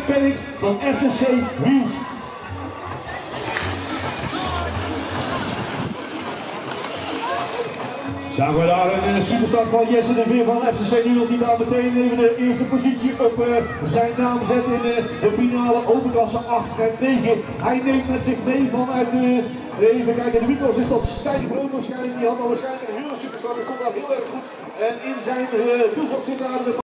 Pellix van FCC Wheels. Zagen we daar een superstart van Jesse de Veer van FCC Nederland, die daar meteen even de eerste positie op zijn naam zet in de finale overklasse 8 en 9. Hij neemt met zich mee vanuit even kijken, de micro's is dat Stijn Groot waarschijnlijk. Die had al waarschijnlijk een hele superstart, dat stond daar heel erg goed. En in zijn doelzak zit daar de